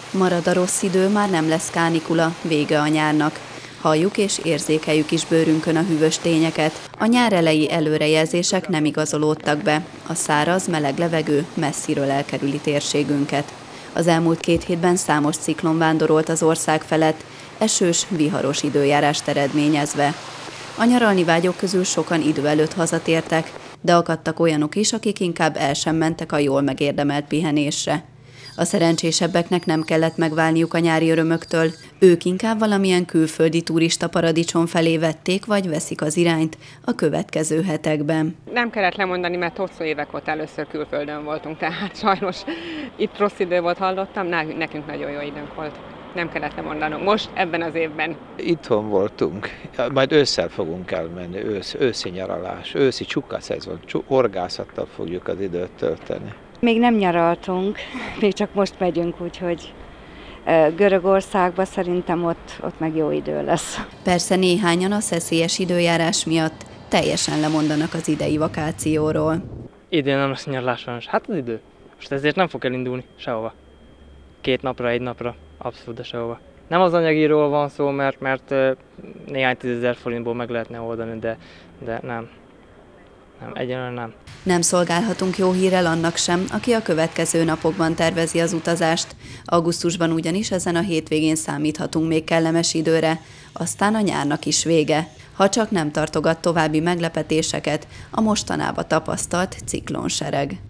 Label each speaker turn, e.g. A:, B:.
A: Marad a rossz idő, már nem lesz kánikula, vége a nyárnak. Halljuk és érzékeljük is bőrünkön a hűvös tényeket. A nyár eleji előrejelzések nem igazolódtak be. A száraz, meleg levegő messziről elkerüli térségünket. Az elmúlt 2 hétben számos ciklon vándorolt az ország felett, esős, viharos időjárást eredményezve. A nyaralni vágyók közül sokan idő előtt hazatértek, de akadtak olyanok is, akik inkább el sem mentek a jól megérdemelt pihenésre. A szerencsésebbeknek nem kellett megválniuk a nyári örömöktől, ők inkább valamilyen külföldi turista paradicsom felé vették, vagy veszik az irányt a következő hetekben.
B: Nem kellett lemondani, mert hosszú évek óta először külföldön voltunk, tehát sajnos itt rossz idő volt, hallottam, nekünk nagyon jó időnk volt. Nem kellett lemondanom most, ebben az évben.
C: Itthon voltunk, majd ősszel fogunk elmenni, őszi nyaralás, őszi csukaszezon, horgászattal fogjuk az időt tölteni.
D: Még nem nyaraltunk, még csak most megyünk, úgyhogy Görögországba szerintem ott meg jó idő lesz.
A: Persze néhányan a szeszélyes időjárás miatt teljesen lemondanak az idei vakációról.
E: Idén nem lesz nyaralás sajnos. Hát az idő. Most ezért nem fog elindulni sehova. 2 napra, 1 napra, abszolút de sehova. Nem az anyagiról van szó, mert néhány 10 000 forintból meg lehetne oldani, de nem. Nem, egyelőre nem.
A: Nem szolgálhatunk jó hírrel annak sem, aki a következő napokban tervezi az utazást. Augusztusban ugyanis ezen a hétvégén számíthatunk még kellemes időre, aztán a nyárnak is vége, ha csak nem tartogat további meglepetéseket a mostanában tapasztalt ciklonsereg.